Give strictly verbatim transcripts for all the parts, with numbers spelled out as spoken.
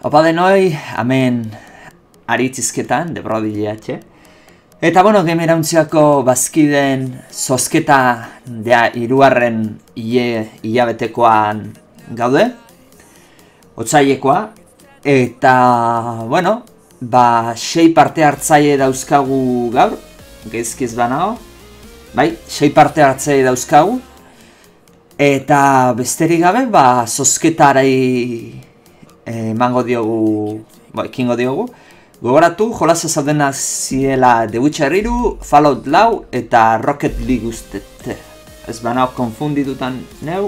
Opa denoi, hemen aritzizketan, de brodileatxe. Eta bueno, gemerauntzako bazkiden zozketa dea irugarren hilabetekoan gaude. Otsailekoa. Eta, bueno, ba, sei parte hartzaile dauzkagu gaur. Gezkiz banago. Bai, sei parte hartzaile dauzkagu. Eta besterik gabe, ba, zozketari emango diogu, ba, ekingo diogu. Gogoratu, jolasa zaudenak ziela The Witcher hiru, Fallout lau eta Rocket League ustet. Ez banago konfunditutan neu.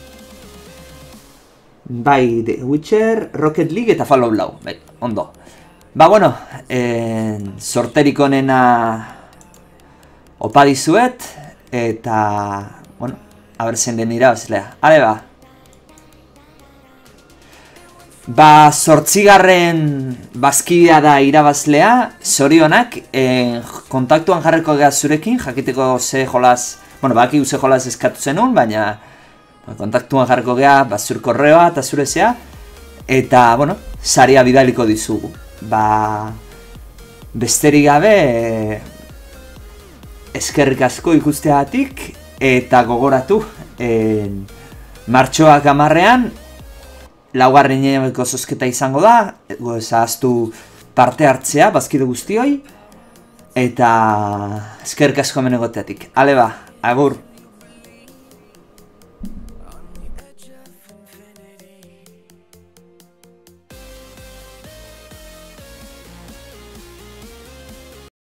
Bai, The Witcher, Rocket League eta Fallout lau, bai, ondo. Ba, bueno, eh, sorterik onena opa dizuet, eta, bueno, haber zen den irabazlea. Ale ba. Ba, zortzigarren bazkidea da irabazlea, zorionak, eh, kontaktuan jarriko gara zurekin, jakiteko ze jolaz, bueno, baki ze jolaz eskatu zenun, baina ba, kontaktuan jarriko gara, ba, zure korreoa eta zure zea, eta, bueno, saria bidaliko dizugu. Ba, besterik gabe, eh, eskerrik asko ikusteagatik, eta gogoratu, eh, martxoak hamarrean, laugarren hilabeteeko zozketa izango da, ezaztu parte hartzea, bazkide guztioi, eta eskerrik asko hemen egoteatik. Ale ba, agur!